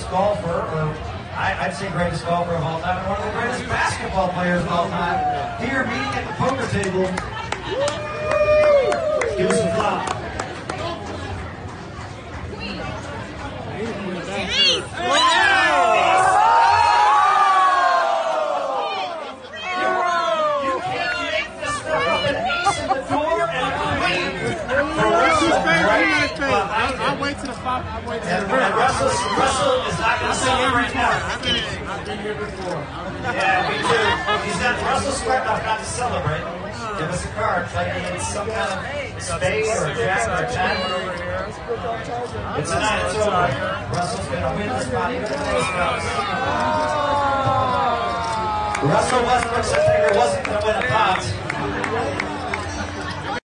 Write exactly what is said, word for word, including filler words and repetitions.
golfer, or I, I'd say greatest golfer of all time, and one of the greatest basketball players of all time, here meeting at the poker table. Give us a flop. I'll wait to the spot. I'll wait to the and, and Russell, Russell is not going to celebrate now. I've been, I've been here before. Yeah, me too. He's not, Russell's smart enough not to celebrate. Give us a card. Like it's some kind of spade or a jack or a ten. It's a nine. It's over. Russell's going to win the spot even if those comes. Russell Westbrook's figure wasn't going to win a pot.